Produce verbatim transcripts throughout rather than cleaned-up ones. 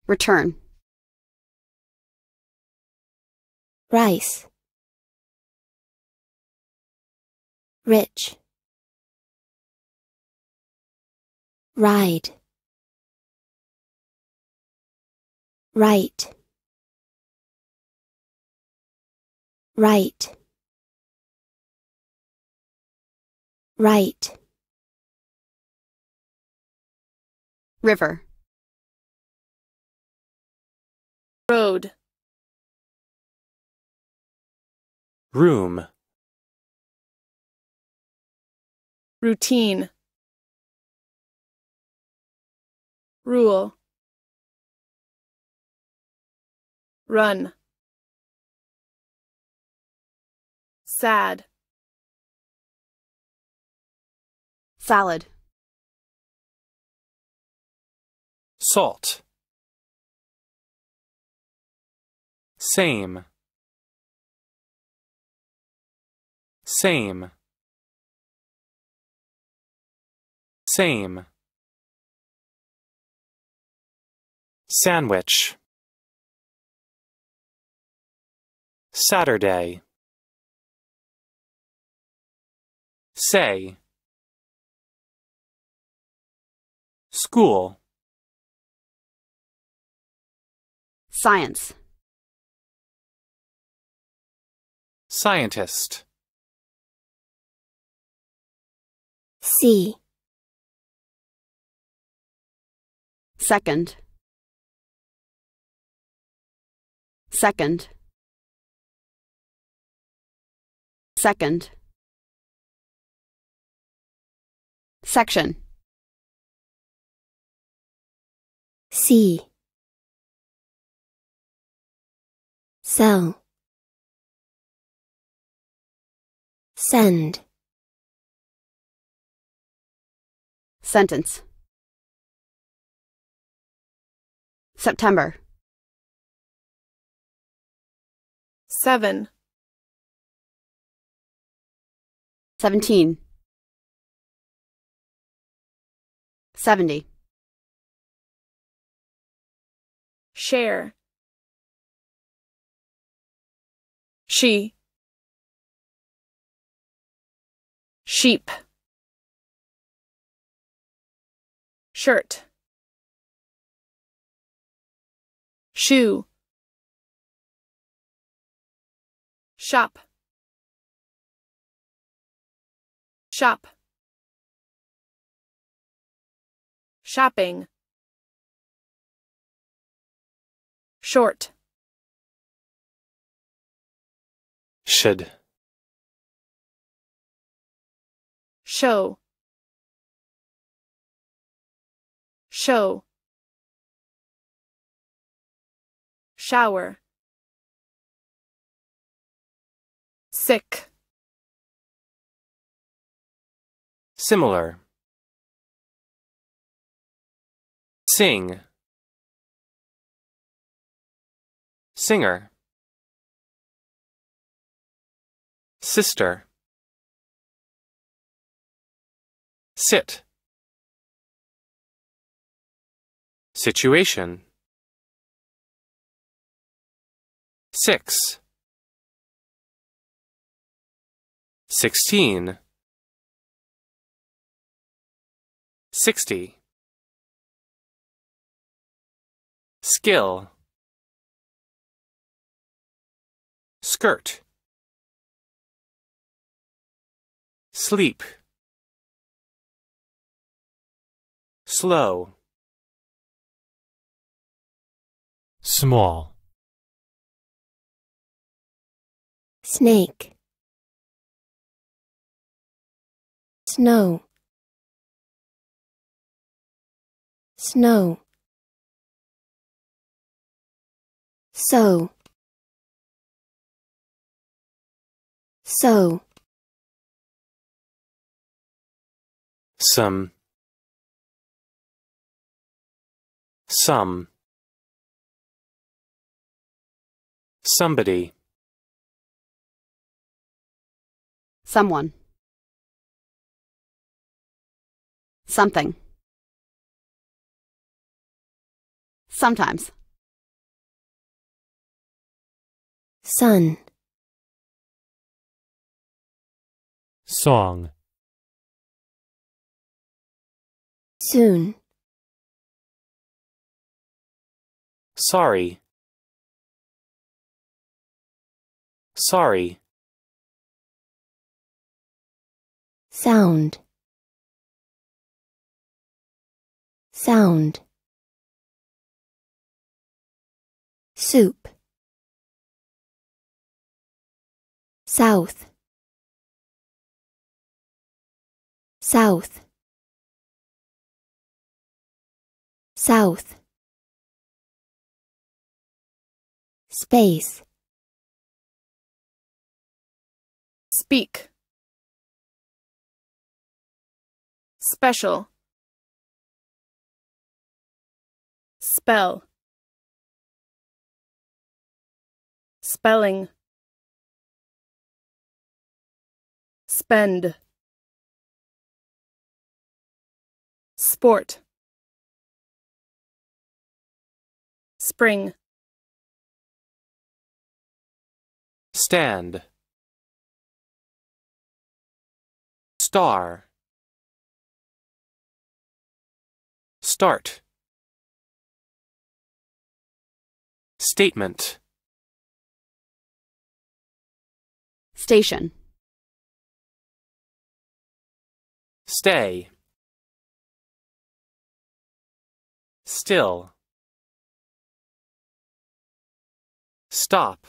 Return. Rice. Rich. Ride. Right. Right. Right. River. Road. Room. Routine. Rule. Run. Sad. Salad. Salt. Same. Same. Same. Sandwich. Saturday. Say. School. Science. Scientist. See. Second. Second. Second. Section. See. Sell. Send. Sentence. September. Seven. Seventeen. Seventy. Share. She. Sheep. Shirt. Shoe. Shop. Shop. Shopping. Short. Should. Show. Show. Shower. Sick. Similar. Sing. Singer. Sister. Sit. Situation. Six. Sixteen. Sixty. Skill. Skirt. Sleep. Slow. Small. Snake. Snow. Snow. So. So. Some. Some. Somebody. Someone. Something. Sometimes. sun, song, soon, sorry, sorry, sound, sound, soup, south, south, south, space, Speak. Special. Spell. Spelling. Spend. Sport. Spring. stand, star, start, statement, Station. stay, still, stop,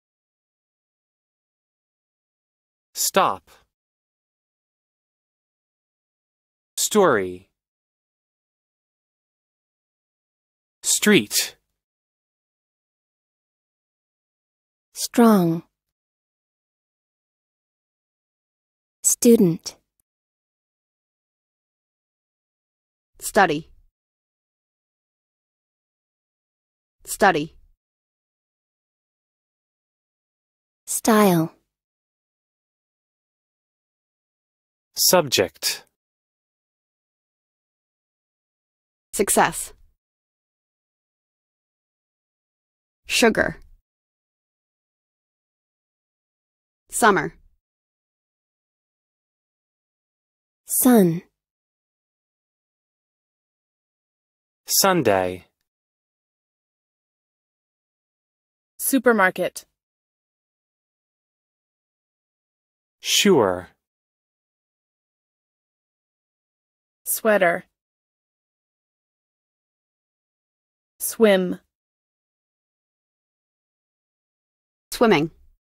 stop, story, street, strong, student, Study. Study. style, subject, Success. Sugar. Summer. sun, Sunday, Supermarket. sure, Sweater. Swim. Swimming.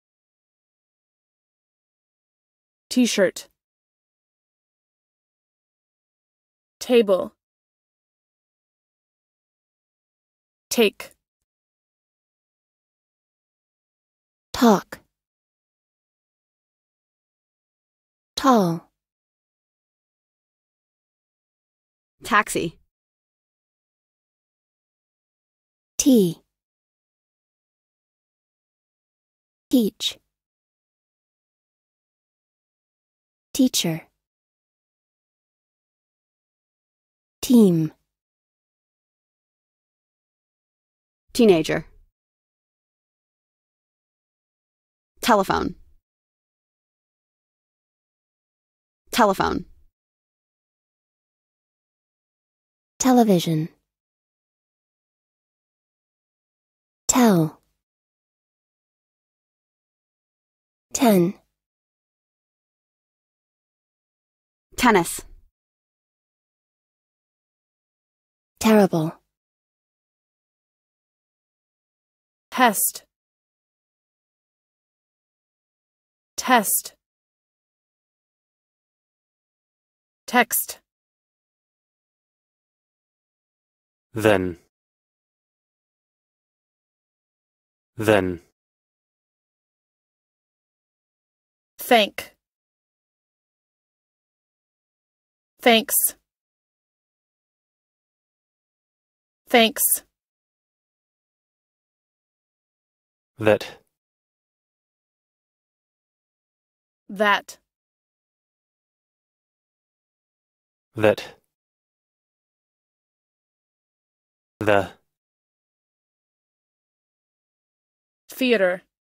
T-shirt. Table. Take. talk, tall, Taxi. tea, teach, teacher, team, Teenager. Telephone. Telephone. television, tell, ten, Tennis. terrible, Test. Test. Text. then, then, Thank. Thanks. Thanks. that, That. that, the, Theater.